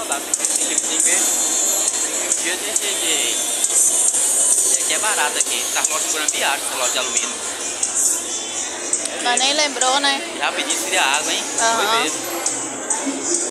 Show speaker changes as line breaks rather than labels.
lá. Tem que ver. Um dia aqui é barato aqui. Tá loja por ambiente, essa loja de alumínio.
Mas nem lembrou, né?
Já pedi esfriar água, hein?
Aham.
Foi mesmo.